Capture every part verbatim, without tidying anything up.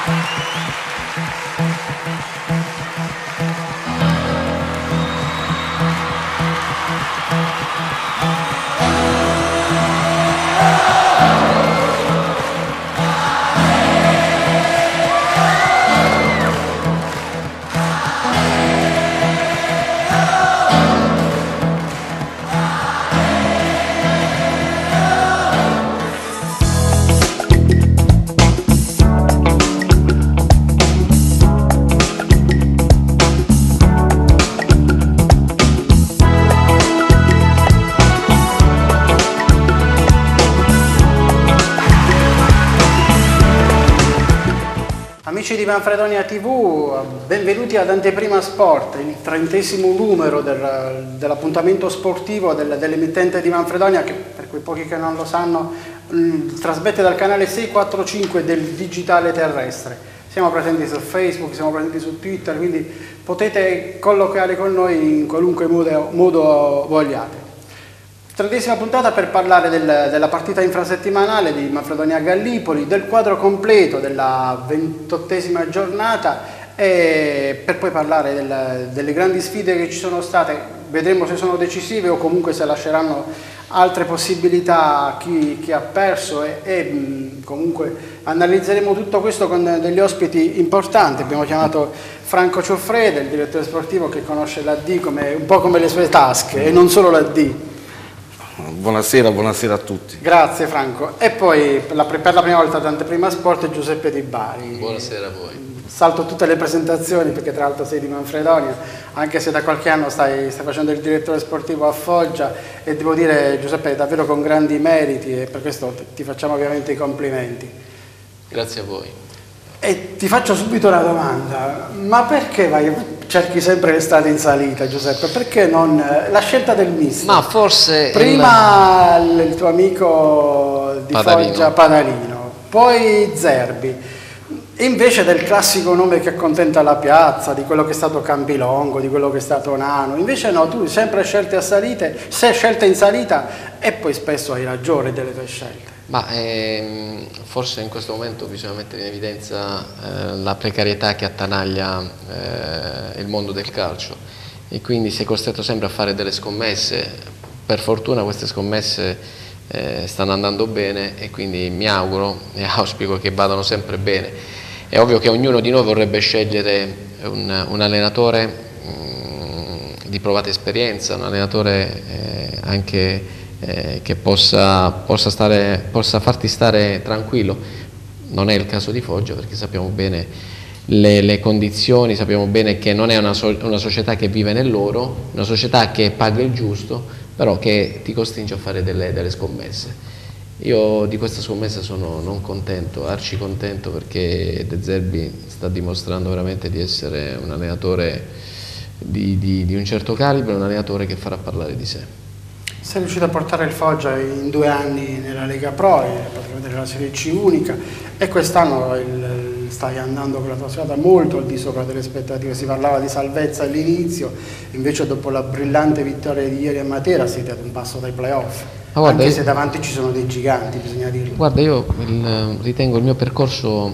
Amici di Manfredonia tivù, benvenuti ad Anteprima Sport, il trentesimo numero del, dell'appuntamento sportivo del, dell'emittente di Manfredonia, che per quei pochi che non lo sanno mh, trasmette dal canale sei quattro cinque del digitale terrestre. Siamo presenti su Facebook, siamo presenti su Twitter, quindi potete colloquiare con noi in qualunque modo, modo vogliate. Trentesima puntata per parlare del, della partita infrasettimanale di Manfredonia Gallipoli, del quadro completo della ventottesima giornata e per poi parlare del, delle grandi sfide che ci sono state. Vedremo se sono decisive o comunque se lasceranno altre possibilità a chi, chi ha perso e, e comunque analizzeremo tutto questo con degli ospiti importanti. Abbiamo chiamato Franco Ciuffrede, il direttore sportivo che conosce l'A D come, un po' come le sue tasche e non solo l'A D. Buonasera, buonasera a tutti. Grazie Franco. E poi per la, per la prima volta ad Anteprima Sport Giuseppe Di Bari. Buonasera a voi. Salto tutte le presentazioni perché tra l'altro sei di Manfredonia, anche se da qualche anno stai, stai facendo il direttore sportivo a Foggia e devo dire Giuseppe davvero con grandi meriti e per questo ti facciamo ovviamente i complimenti. Grazie a voi. E ti faccio subito una domanda, ma perché vai, cerchi sempre le strade in salita Giuseppe? Perché non la scelta del mister? Ma forse prima il, il tuo amico di Padalino. Foggia Padalino, poi Zerbi, invece del classico nome che accontenta la piazza, di quello che è stato Campilongo, di quello che è stato Nano, invece no, tu sempre scelte a salite, sei scelte in salita e poi spesso hai ragione delle tue scelte. Ma ehm, forse in questo momento bisogna mettere in evidenza eh, la precarietà che attanaglia eh, il mondo del calcio e quindi sei costretto sempre a fare delle scommesse. Per fortuna queste scommesse eh, stanno andando bene e quindi mi auguro e auspico che vadano sempre bene. È ovvio che ognuno di noi vorrebbe scegliere un, un allenatore mh, di provata esperienza, un allenatore eh, anche Eh, che possa, possa, stare, possa farti stare tranquillo. Non è il caso di Foggia perché sappiamo bene le, le condizioni, sappiamo bene che non è una, so, una società che vive nell'oro, una società che paga il giusto, però che ti costringe a fare delle, delle scommesse. Io di questa scommessa sono non contento, arci contento perché De Zerbi sta dimostrando veramente di essere un allenatore di, di, di un certo calibro, un allenatore che farà parlare di sé. Sei riuscito a portare il Foggia in due anni nella Lega Pro, praticamente nella Serie C unica e quest'anno stai andando con la tua squadra molto al di sopra delle aspettative. Si parlava di salvezza all'inizio, invece dopo la brillante vittoria di ieri a Matera siete ad un passo dai playoff. Guarda, anche se davanti ci sono dei giganti, bisogna dirlo. Guarda, io il, ritengo il mio percorso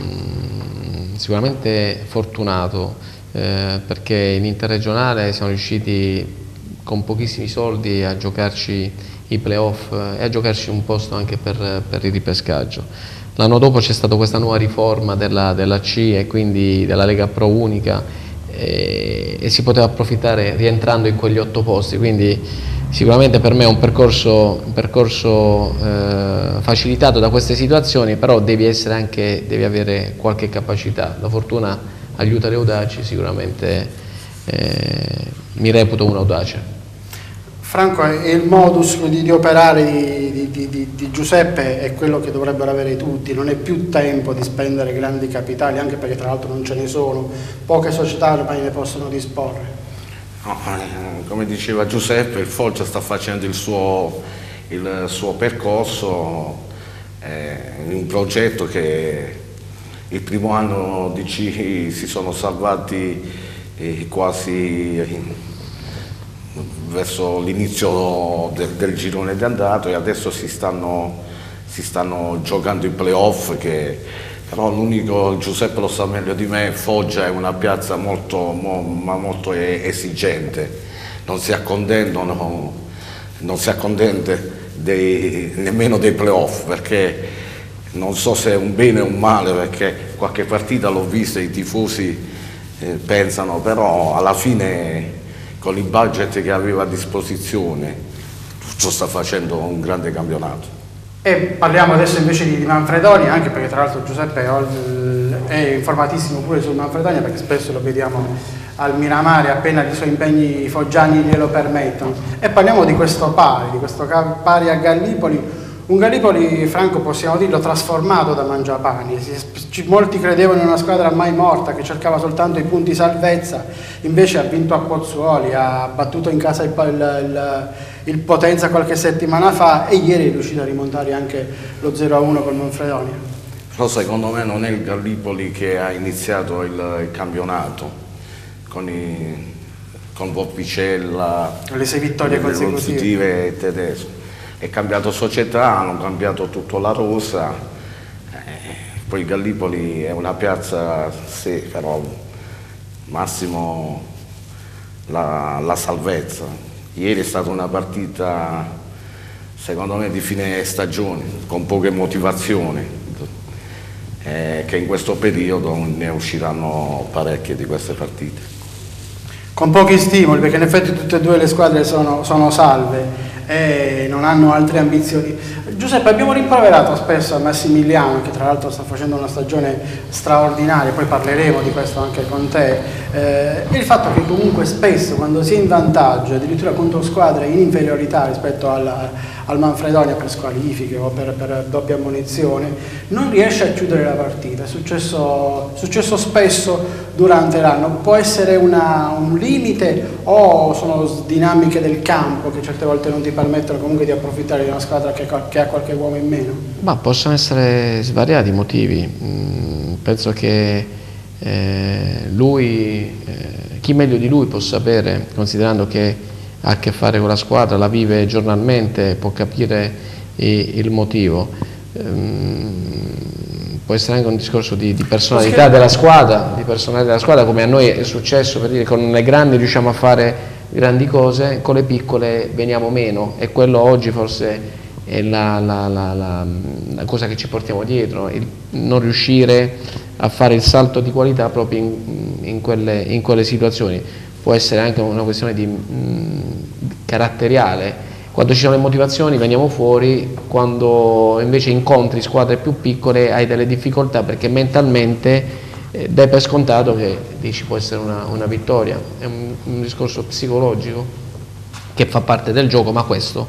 mh, sicuramente fortunato eh, perché in interregionale siamo riusciti con pochissimi soldi a giocarci i playoff e a giocarci un posto anche per, per il ripescaggio. L'anno dopo c'è stata questa nuova riforma della, della C e quindi della Lega Pro unica e, e si poteva approfittare rientrando in quegli otto posti, quindi sicuramente per me è un percorso, un percorso eh, facilitato da queste situazioni, però devi essere anche, devi avere qualche capacità. La fortuna aiuta le audaci, sicuramente eh, mi reputo un audace. Franco, il modus di, di operare di, di, di, di Giuseppe è quello che dovrebbero avere tutti, non è più tempo di spendere grandi capitali, anche perché tra l'altro non ce ne sono, poche società ormai ne possono disporre. No, come diceva Giuseppe, il Foggia sta facendo il suo, il suo percorso, è un progetto che il primo anno di C si sono salvati eh, quasi verso l'inizio del, del girone di andato e adesso si stanno, si stanno giocando i playoff che però l'unico, Giuseppe lo sa meglio di me, Foggia è una piazza molto, mo, ma molto esigente, non si accontentano, non si accontenta dei, nemmeno dei playoff, perché non so se è un bene o un male, perché qualche partita l'ho vista, i tifosi eh, pensano, però alla fine con il budget che aveva a disposizione tutto sta facendo un grande campionato. E parliamo adesso invece di Manfredonia, anche perché tra l'altro Giuseppe è informatissimo pure sul Manfredonia, perché spesso lo vediamo al Miramare appena i suoi impegni foggiani glielo permettono. E parliamo di questo pari, di questo pari a Gallipoli, un Gallipoli, Franco, possiamo dirlo, trasformato da Mangiapani. Molti credevano in una squadra mai morta che cercava soltanto i punti salvezza, invece ha vinto a Pozzuoli, ha battuto in casa il, il, il Potenza qualche settimana fa e ieri è riuscito a rimontare anche lo zero a uno col Manfredonia. Però secondo me non è il Gallipoli che ha iniziato il, il campionato con, i, con Volpicella, le sei vittorie consecutive e Tedesco. È cambiato società, hanno cambiato tutto la rosa, eh, poi il Gallipoli è una piazza, sì, però massimo la, la salvezza. Ieri è stata una partita, secondo me, di fine stagione, con poche motivazioni, eh, che in questo periodo ne usciranno parecchie di queste partite. Con pochi stimoli, perché in effetti tutte e due le squadre sono, sono salve e non hanno altre ambizioni. Giuseppe, abbiamo rimproverato spesso a Massimiliano, che tra l'altro sta facendo una stagione straordinaria, poi parleremo di questo anche con te, eh, il fatto che comunque spesso quando si è in vantaggio, addirittura contro squadre in inferiorità rispetto al, al Manfredonia per squalifiche o per, per doppia ammonizione, non riesce a chiudere la partita. È successo, successo spesso durante l'anno. Può essere una, un limite o sono dinamiche del campo che certe volte non ti permettono comunque di approfittare di una squadra che, che ha qualche uomo in meno? Ma possono essere svariati motivi. Mm, penso che eh, lui, eh, chi meglio di lui può sapere, considerando che ha a che fare con la squadra, la vive giornalmente, può capire i, il motivo. Um, può essere anche un discorso di, di personalità della squadra, di personalità della squadra, come a noi è successo, per dire, con le grandi riusciamo a fare grandi cose, con le piccole veniamo meno, e quello oggi forse è la, la, la, la, la cosa che ci portiamo dietro, il non riuscire a fare il salto di qualità proprio in, in, quelle, in quelle situazioni. Può essere anche una questione di mh, caratteriale. Quando ci sono le motivazioni veniamo fuori, quando invece incontri squadre più piccole hai delle difficoltà, perché mentalmente eh, dai per scontato che dici può essere una, una vittoria. È un, un discorso psicologico che fa parte del gioco, ma questo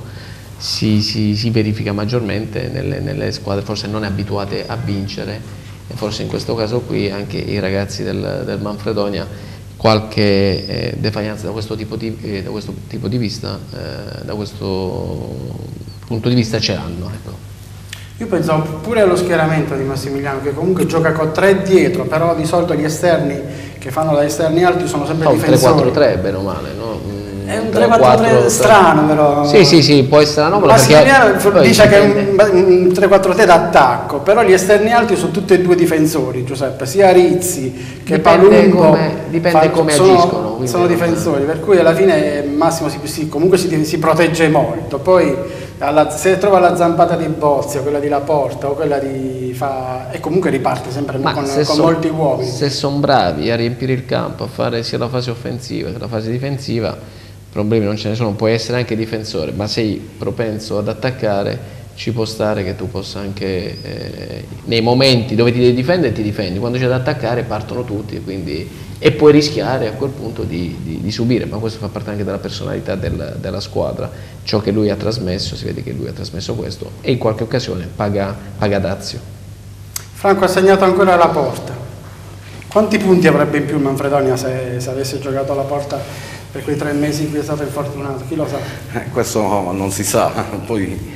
si, si, si verifica maggiormente nelle, nelle squadre forse non abituate a vincere, e forse in questo caso qui anche i ragazzi del, del Manfredonia qualche eh, defaglianza da questo tipo di, eh, da questo tipo di vista, eh, da questo punto di vista ce l'hanno. Ecco. Io pensavo pure allo schieramento di Massimiliano, che comunque gioca con tre dietro, però di solito gli esterni che fanno da esterni alti sono sempre oh, difensori. tre quattro tre bene o male, no? È un tre quattro tre strano però. Sì, sì, sì, può essere anomalo. Massimiliano dice che è un tre quattro tre d'attacco, però gli esterni alti sono tutti e due difensori, Giuseppe, sia Rizzi che dipende Palumbo. Come, dipende fa, come sono, agiscono. Sono difensori, per cui alla fine Massimo si, si, comunque si, si protegge molto. Poi alla, se trova la zampata di Bozio, quella di Laporta o quella di fa, e comunque riparte sempre Ma con, con son, molti uomini. Se sono bravi a riempire il campo, a fare sia la fase offensiva che la fase difensiva, problemi non ce ne sono. Puoi essere anche difensore, ma sei propenso ad attaccare, ci può stare che tu possa anche eh, nei momenti dove ti devi difendere ti difendi, quando c'è da attaccare partono tutti, quindi, e puoi rischiare a quel punto di, di, di subire, ma questo fa parte anche della personalità del, della squadra. Ciò che lui ha trasmesso, si vede che lui ha trasmesso questo, e in qualche occasione paga, paga dazio. Franco ha segnato ancora la Porta. Quanti punti avrebbe in più Manfredonia se, se avesse giocato alla Porta per quei tre mesi in cui è stato infortunato? Chi lo sa? Eh, questo non si sa, poi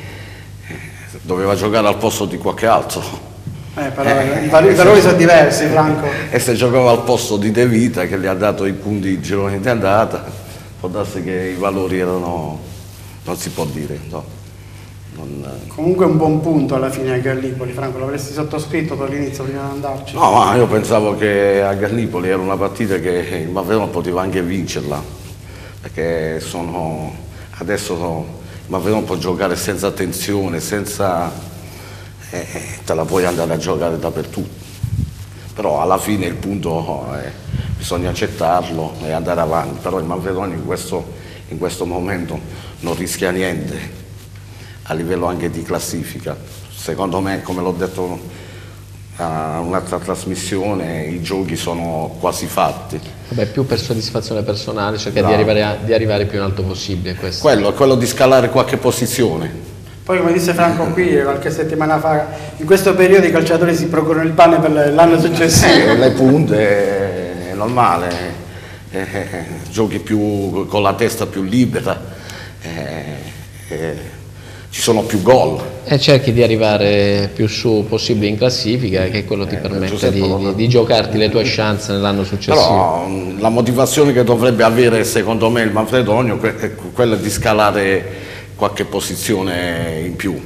doveva giocare al posto di qualche altro. Eh, però eh, i valori sono diversi, Franco. E se giocava al posto di De Vita, che gli ha dato i punti di girone di andata, può darsi che i valori erano, non si può dire, no. Non... Comunque un buon punto alla fine a Gallipoli, Franco, l'avresti sottoscritto dall'inizio prima di andarci? No, ma io pensavo che a Gallipoli era una partita che il Mavrono poteva anche vincerla, perché sono, adesso sono, il Mavrono può giocare senza tensione, senza, eh, te la puoi andare a giocare dappertutto, però alla fine il punto è, bisogna accettarlo e andare avanti, però il Mavrono in questo, in questo momento non rischia niente a livello anche di classifica. Secondo me, come l'ho detto a un'altra trasmissione, i giochi sono quasi fatti. Vabbè, più per soddisfazione personale, cerca di arrivare, a, di arrivare più in alto possibile. Questo. Quello, quello di scalare qualche posizione. Poi, come disse Franco qui qualche settimana fa, in questo periodo i calciatori si procurano il pane per l'anno successivo. Eh, le punte è normale, eh, eh, giochi più, con la testa più libera, eh, eh, ci sono più gol. E cerchi di arrivare più su possibile in classifica, che quello ti eh, permette di, di, di giocarti le tue chance nell'anno successivo. Però la motivazione che dovrebbe avere secondo me il Manfredonia è quella di scalare qualche posizione in più.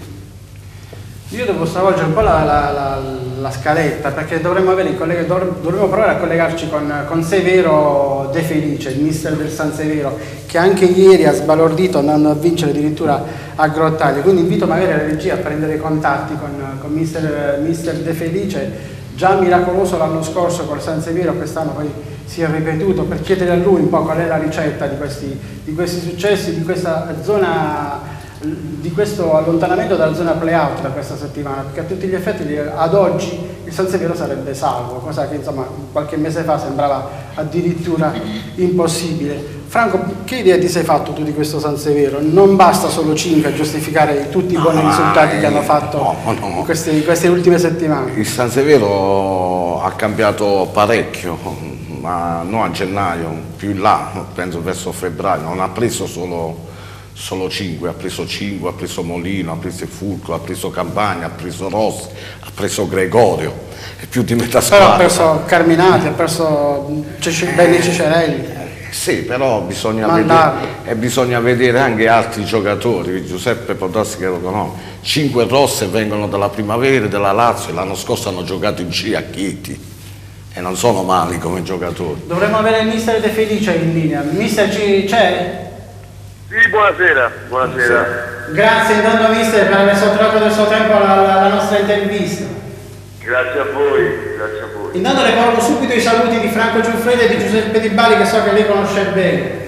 Io devo stravolgere un po' la, la, la, la scaletta, perché dovremmo, avere il dovremmo provare a collegarci con, con Severo De Felice, il mister del San Severo, che anche ieri ha sbalordito andando a vincere addirittura a Grottaglie. Quindi invito magari la regia a prendere contatti con, con mister, mister De Felice, già miracoloso l'anno scorso col San Severo, quest'anno poi si è ripetuto, per chiedere a lui un po' qual è la ricetta di questi, di questi successi, di questa zona, di questo allontanamento dalla zona play-out da questa settimana, perché a tutti gli effetti ad oggi il San Severo sarebbe salvo, cosa che insomma qualche mese fa sembrava addirittura impossibile. Franco, che idea ti sei fatto tu di questo San Severo? Non basta solo cinque a giustificare tutti i buoni no, risultati eh, che hanno fatto no, no. In, queste, in queste ultime settimane. Il San Severo ha cambiato parecchio, ma non a gennaio, più in là, penso verso febbraio, non ha preso solo solo cinque, ha preso cinque, ha preso Molino, ha preso Fulco, ha preso Campagna, ha preso Rossi, ha preso Gregorio, è più di metà squadra. Però ha preso Carminati, ha preso Cece, Benny Cicerelli. Eh, sì, però bisogna vedere, e bisogna vedere anche altri giocatori. Giuseppe Podassi che lo conosce, cinque rosse vengono dalla Primavera, della Lazio, e l'anno scorso hanno giocato in C a Chieti e non sono mali come giocatori. Dovremmo avere il mister De Felice in linea. Il mister c'è? Sì, buonasera, buonasera. Grazie intanto mister per aver sottratto del suo tempo alla, alla nostra intervista. Grazie a voi, grazie a voi. Intanto le porgo subito i saluti di Franco Giuffredi e di Giuseppe Di Bali, che so che lei conosce bene.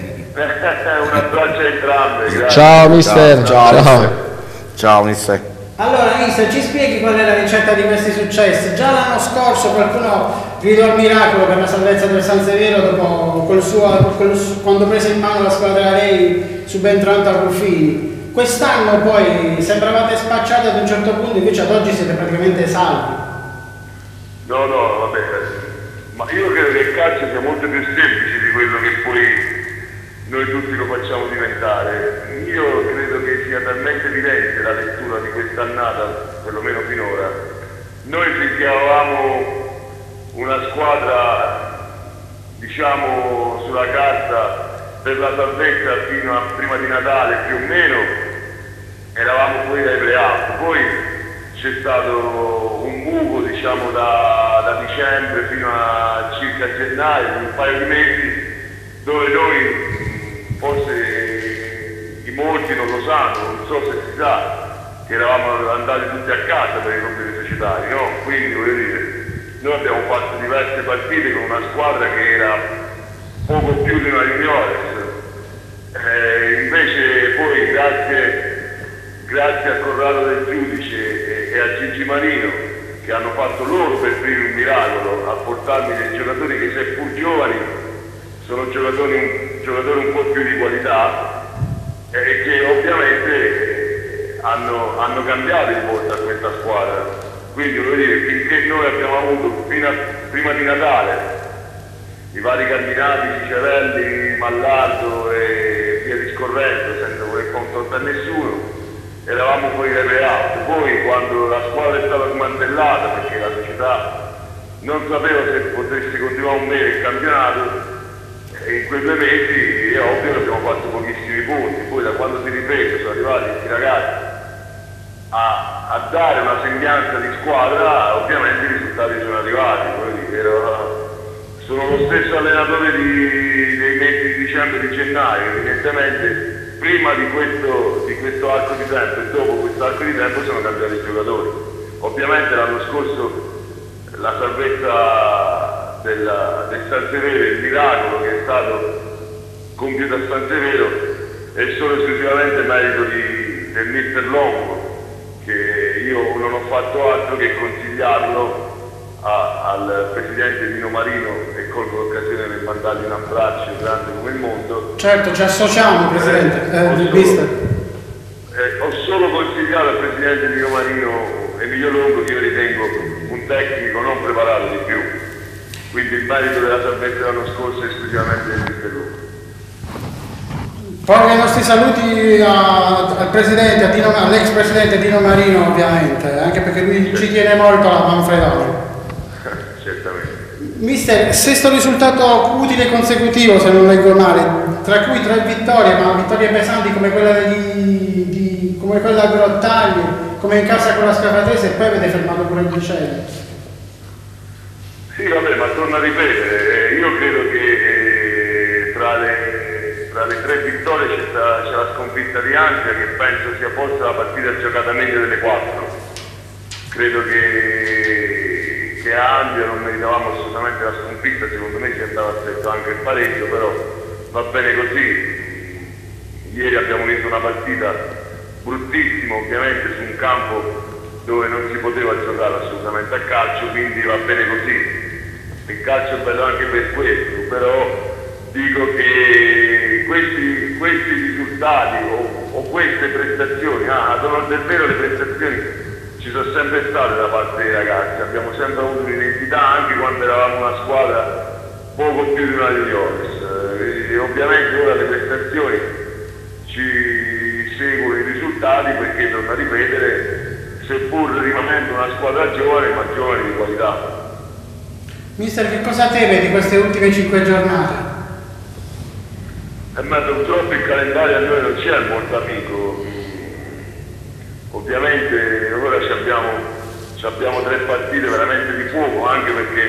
Un abbraccio a entrambi. Grazie. Ciao mister. Ciao, ciao, ciao. Ciao mister. Allora mister, ci spieghi qual è la ricetta di questi successi? Già l'anno scorso qualcuno gridò al miracolo per la salvezza del San Severo dopo col suo, col, quando prese in mano la squadra lei subentrando a Ruffini. Quest'anno poi sembravate spacciati ad un certo punto, invece ad oggi siete praticamente salvi. No, no, vabbè, ma io credo che il calcio sia molto più semplice di quello che poi noi tutti lo facciamo diventare. Io credo che sia talmente evidente la lettura di quest'annata, perlomeno finora. Noi rischiavamo una squadra, diciamo, sulla carta per la salvezza fino a prima di Natale, più o meno, eravamo fuori dai playout. Poi c'è stato un buco, diciamo, da, da dicembre fino a circa gennaio, un paio di mesi, dove noi, forse i molti non lo sanno, non so se si sa, che eravamo andati tutti a casa per i compiti societari, no? Quindi voglio dire, noi abbiamo fatto diverse partite con una squadra che era poco più di una juniores, eh, invece poi grazie, grazie a Corrado del Giudice e, e a Gigi Marino, che hanno fatto loro per primi un miracolo a portarmi dei giocatori che seppur giovani sono giocatori, giocatori un po' più di qualità e eh, che ovviamente hanno, hanno cambiato il volto a questa squadra. Quindi voglio dire, finché noi abbiamo avuto fino a, prima di Natale i vari Carminati, Cicerelli, Mallardo e via discorrendo, senza voler confrontare nessuno, eravamo fuori dai playout. Poi quando la squadra è stata smantellata perché la società non sapeva se potesse continuare o meno il campionato, e in quei due mesi è ovvio che abbiamo fatto pochissimi punti. Poi da quando si riprese sono arrivati questi ragazzi a, a dare una sembianza di squadra, ovviamente i risultati sono arrivati. Ero, sono lo stesso allenatore di, dei mesi di dicembre e di gennaio, evidentemente prima di questo, di questo arco di tempo e dopo questo arco di tempo sono cambiati i giocatori. Ovviamente l'anno scorso la salvezza della, del San Severo, il miracolo che è stato compiuto a San Severo è solo esclusivamente merito di, del mister Longo, che io non ho fatto altro che consigliarlo a, al presidente Dino Marino, e colgo l'occasione per mandargli un abbraccio grande come il mondo. Certo, ci associamo, presidente. Eh, eh, ho, mister. solo, eh, ho solo consigliato al presidente Dino Marino Emilio Longo, che io ritengo un tecnico non preparato di più, quindi il merito della salvezza dell'anno scorso è esclusivamente del mister Longo. Porgo i nostri saluti a, al presidente, all'ex presidente Dino Marino, ovviamente, anche perché lui ci tiene molto alla Manfredonia. Certamente. Mister, sesto risultato utile consecutivo, se non leggo male, tra cui tre vittorie, ma vittorie pesanti come quella di, di come quella da Grottaglie, come in casa con la Scafatese, e poi avete fermato pure il Vicenza. Sì, vabbè, ma torno a ripetere, io credo che eh, tra, le, tra le tre vittorie c'è la sconfitta di Andria, che penso sia forse la partita giocata meglio delle quattro. Credo che, che a Andria non meritavamo assolutamente la sconfitta, secondo me ci andava stretto anche il pareggio, però va bene così. Ieri abbiamo vinto una partita bruttissima, ovviamente su un campo dove non si poteva giocare assolutamente a calcio, quindi va bene così. Il calcio è bello anche per questo, però dico che questi, questi risultati o, o queste prestazioni, ah, sono del vero le prestazioni ci sono sempre state da parte dei ragazzi, abbiamo sempre avuto un'identità anche quando eravamo una squadra poco più di una di Ioris. E ovviamente ora le prestazioni ci seguono i risultati, perché, torno a ripetere, seppur rimanendo una squadra giovane, ma giovane di qualità. Mister, che cosa teme di queste ultime cinque giornate? Eh, ma purtroppo il calendario a noi non c'è molto amico. Ovviamente ora ci abbiamo, ci abbiamo tre partite veramente di fuoco, anche perché,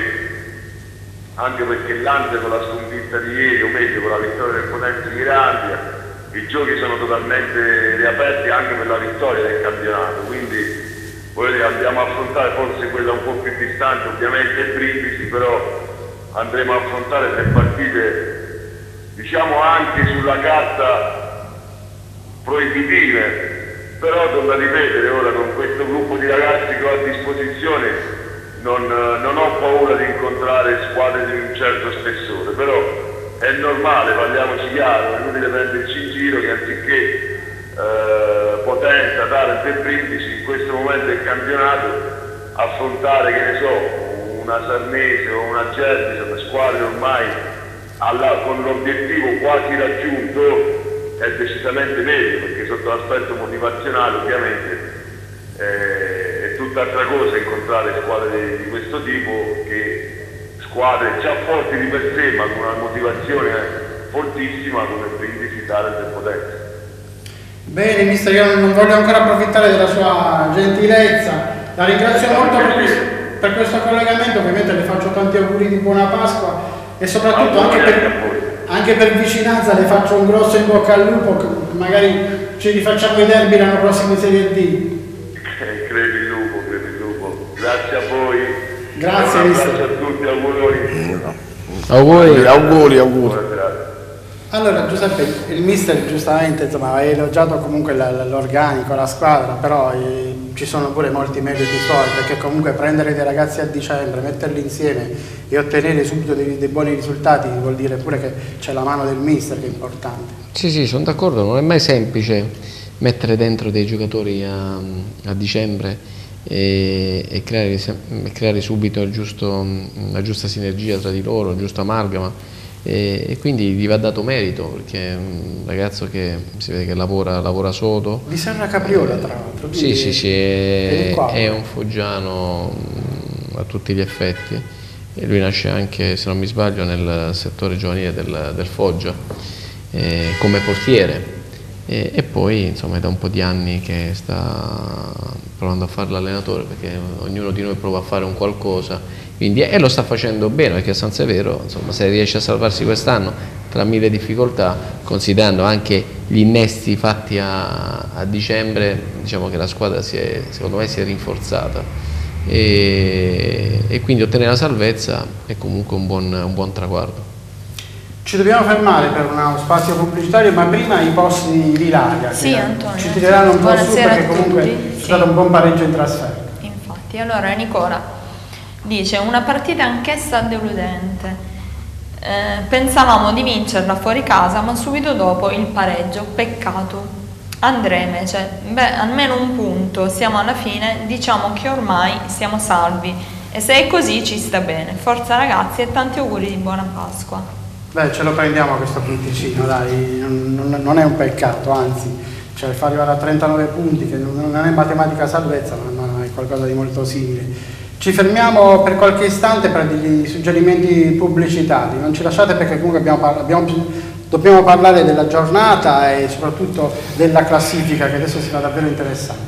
anche perché l'Andria con la sconfitta di ieri, o meglio con la vittoria del Potenza di Andria, i giochi sono totalmente riaperti anche per la vittoria del campionato, quindi andiamo a affrontare forse quella un po' più distante, ovviamente il Brindisi, però andremo a affrontare tre partite, diciamo, anche sulla carta proibitive, però torno a ripetere, ora con questo gruppo di ragazzi che ho a disposizione non, non ho paura di incontrare squadre di un certo spessore, però è normale, parliamoci chiaro, è inutile prenderci in giro che anziché eh, Potenza, Taranto e Brindisi in questo momento del campionato affrontare, che ne so, una Sarnese o una Gelsi, sono squadre ormai alla, con l'obiettivo quasi raggiunto, è decisamente meglio, perché sotto l'aspetto motivazionale ovviamente eh, è tutt'altra cosa incontrare squadre di, di questo tipo che squadre già forti di per sé ma con una motivazione fortissima come Brindisi, Taranto e Potenza. Bene mister, io non voglio ancora approfittare della sua gentilezza, la ringrazio molto per questo, per questo collegamento, ovviamente le faccio tanti auguri di buona Pasqua e soprattutto anche per, anche per vicinanza le faccio un grosso in bocca al lupo, magari ci rifacciamo i derby l'anno prossimo in Serie D. Eh, credi il lupo, credi il lupo. Grazie a voi. Grazie un mister. abbraccio a tutti, auguri. Auguri, auguri, auguri. Allora Giuseppe, il mister giustamente insomma, ha elogiato comunque l'organico, la squadra, però eh, ci sono pure molti meriti suoi, perché comunque prendere dei ragazzi a dicembre, metterli insieme e ottenere subito dei, dei buoni risultati vuol dire pure che c'è la mano del mister, che è importante. Sì, sì, sono d'accordo, non è mai semplice mettere dentro dei giocatori a, a dicembre e, e creare, creare subito il giusto, la giusta sinergia tra di loro, il giusto amalgama. E, e quindi gli va dato merito, perché è un ragazzo che si vede che lavora, lavora sodo. Di Serra Capriola, tra l'altro. Sì, sì, sì, è, è un foggiano a tutti gli effetti, e lui nasce anche, se non mi sbaglio, nel settore giovanile del, del Foggia, eh, come portiere, e, e poi insomma è da un po' di anni che sta provando a fare l'allenatore, perché ognuno di noi prova a fare un qualcosa, quindi, e lo sta facendo bene, perché a San Severo insomma, se riesce a salvarsi quest'anno tra mille difficoltà, considerando anche gli innesti fatti a, a dicembre, diciamo che la squadra si è, secondo me si è rinforzata e, e quindi ottenere la salvezza è comunque un buon, un buon traguardo. Ci dobbiamo fermare per uno spazio pubblicitario, ma prima i posti di Ilaria, sì, Antonio, ci tireranno un po' su, perché comunque c'è sì. stato un buon pareggio in trasferta. Infatti, allora Nicola dice: una partita anch'essa deludente, eh, pensavamo di vincerla fuori casa, ma subito dopo il pareggio, peccato. Andrea invece: beh, almeno un punto, siamo alla fine, diciamo che ormai siamo salvi e se è così ci sta bene. Forza ragazzi e tanti auguri di buona Pasqua. Beh, ce lo prendiamo questo punticino, dai, non, non è un peccato, anzi, cioè far arrivare a trentanove punti, che non è matematica salvezza, ma è qualcosa di molto simile. Ci fermiamo per qualche istante per degli suggerimenti pubblicitari, non ci lasciate perché comunque abbiamo, abbiamo, dobbiamo parlare della giornata e soprattutto della classifica, che adesso sarà davvero interessante.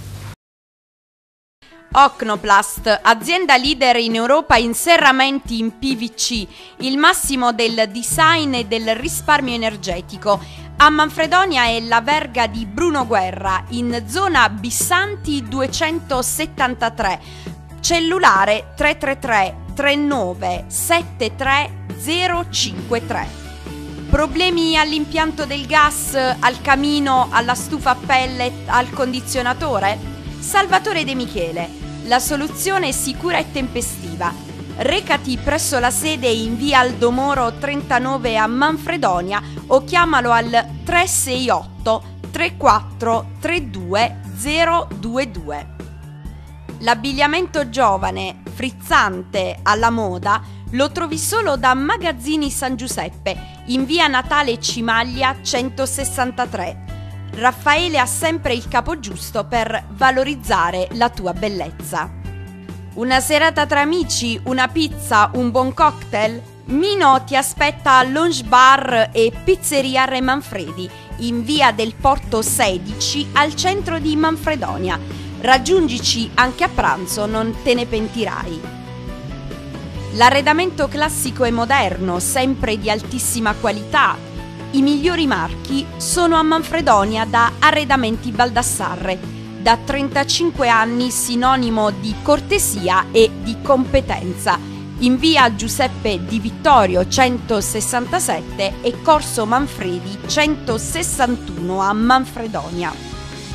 Ocnoplast, azienda leader in Europa in serramenti in P V C, il massimo del design e del risparmio energetico. A Manfredonia è la verga di Bruno Guerra, in zona Bissanti duecentosettantatré. Cellulare tre tre tre tre nove sette tre zero cinque tre. Problemi all'impianto del gas, al camino, alla stufa a pellet, al condizionatore? Salvatore De Michele. La soluzione è sicura e tempestiva. Recati presso la sede in via Aldomoro trentanove a Manfredonia o chiamalo al tre sei otto tre quattro tre due zero due due. L'abbigliamento giovane, frizzante, alla moda lo trovi solo da Magazzini San Giuseppe in via Natale Cimaglia centosessantatré. Raffaele ha sempre il capo giusto per valorizzare la tua bellezza. Una serata tra amici, una pizza, un buon cocktail? Mino ti aspetta a Lounge Bar e Pizzeria Re Manfredi, in via del Porto sedici al centro di Manfredonia. Raggiungici anche a pranzo, non te ne pentirai. L'arredamento classico e moderno, sempre di altissima qualità. I migliori marchi sono a Manfredonia da Arredamenti Baldassarre, da trentacinque anni sinonimo di cortesia e di competenza, in via Giuseppe Di Vittorio centosessantasette e Corso Manfredi centosessantuno a Manfredonia.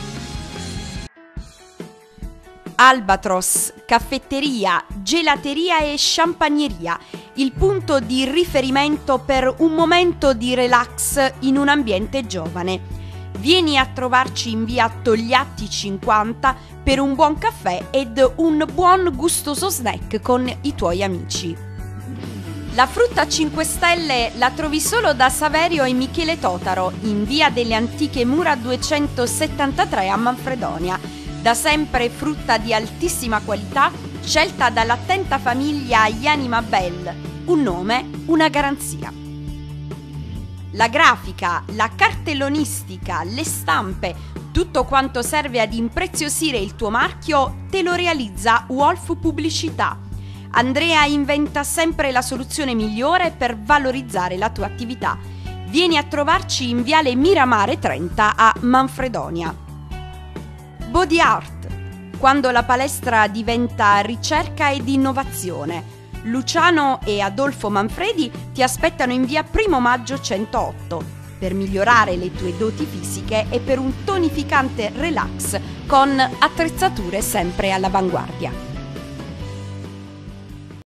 Albatros, caffetteria, gelateria e champagneria, il punto di riferimento per un momento di relax in un ambiente giovane. Vieni a trovarci in via Togliatti cinquanta per un buon caffè ed un buon gustoso snack con i tuoi amici. La frutta a cinque stelle la trovi solo da Saverio e Michele Totaro, in via delle Antiche Mura duecentosettantatré a Manfredonia. Da sempre frutta di altissima qualità, scelta dall'attenta famiglia Ianima Bell. Un nome, una garanzia. La grafica, la cartellonistica, le stampe, tutto quanto serve ad impreziosire il tuo marchio te lo realizza Wolf Pubblicità. Andrea inventa sempre la soluzione migliore per valorizzare la tua attività. Vieni a trovarci in viale Miramare trenta a Manfredonia. Body Art, quando la palestra diventa ricerca ed innovazione. Luciano e Adolfo Manfredi ti aspettano in via Primo Maggio centootto per migliorare le tue doti fisiche e per un tonificante relax con attrezzature sempre all'avanguardia.